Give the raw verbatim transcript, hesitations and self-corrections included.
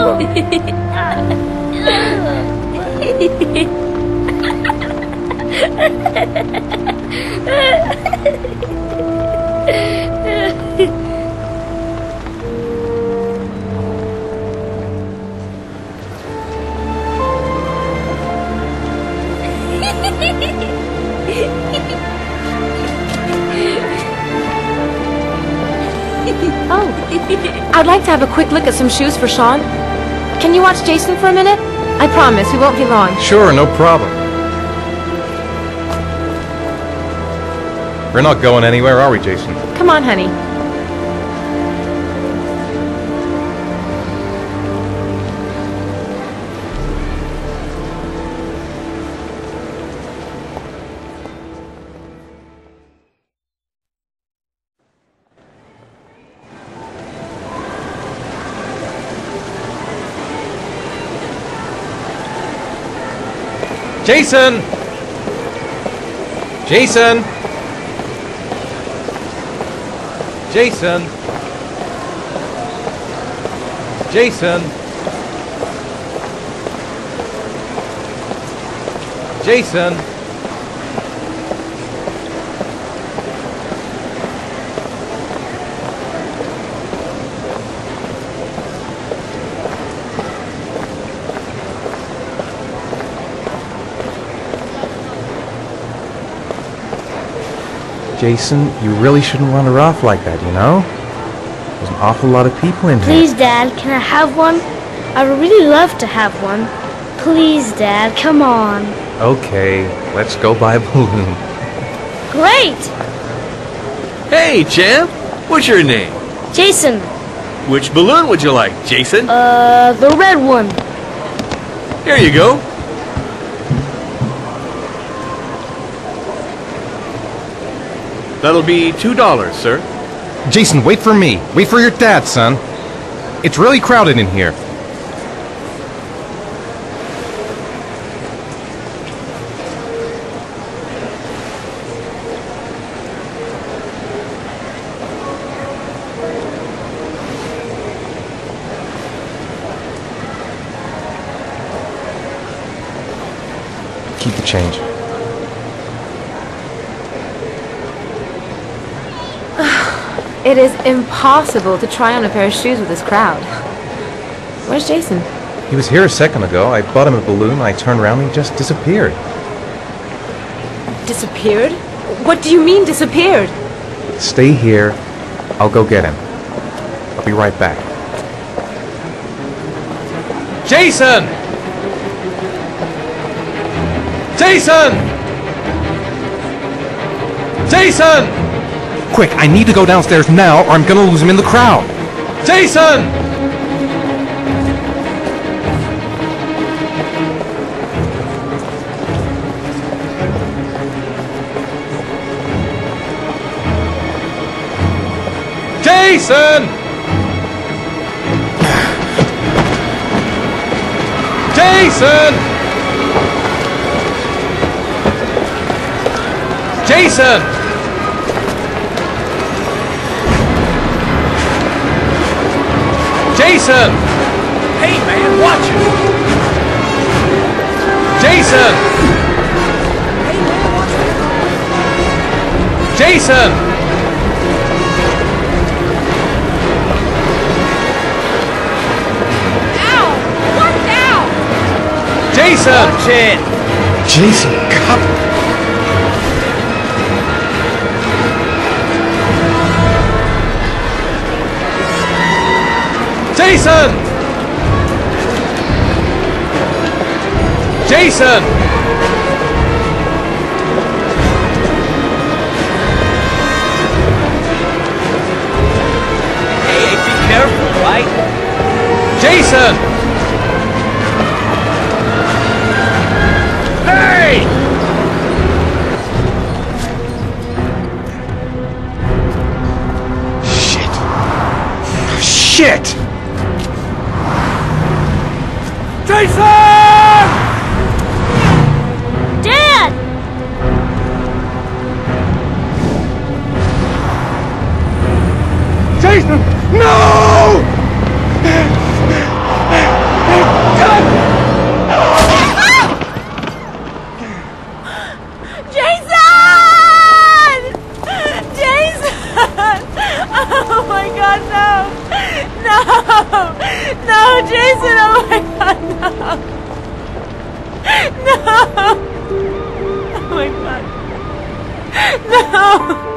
Oh, I'd like to have a quick look at some shoes for Sean. Can you watch Jason for a minute? I promise, we won't be long. Sure, no problem. We're not going anywhere, are we, Jason? Come on, honey. Jason! Jason! Jason! Jason! Jason! Jason, you really shouldn't wander off like that, you know? There's an awful lot of people in here. Please, Dad, can I have one? I would really love to have one. Please, Dad, come on. Okay, let's go buy a balloon. Great! Hey, champ! What's your name? Jason. Which balloon would you like, Jason? Uh, the red one. Here you go. That'll be two dollars, sir. Jason, wait for me. Wait for your dad, son. It's really crowded in here. Keep the change. It is impossible to try on a pair of shoes with this crowd. Where's Jason? He was here a second ago. I bought him a balloon, and I turned around and he just disappeared. Disappeared? What do you mean disappeared? Stay here. I'll go get him. I'll be right back. Jason! Jason! Jason! Quick, I need to go downstairs now or I'm gonna lose him in the crowd. Jason! Jason! Jason! Jason! Jason! Hey, man, watch it! Jason! Hey, man, watch it! Jason! Ow! Watch out! Jason! Watch it! Jason, come! Jason! Jason! Hey, be careful, right? Jason! Hey! Shit! Shit! Jason! Dad! Jason! No! No!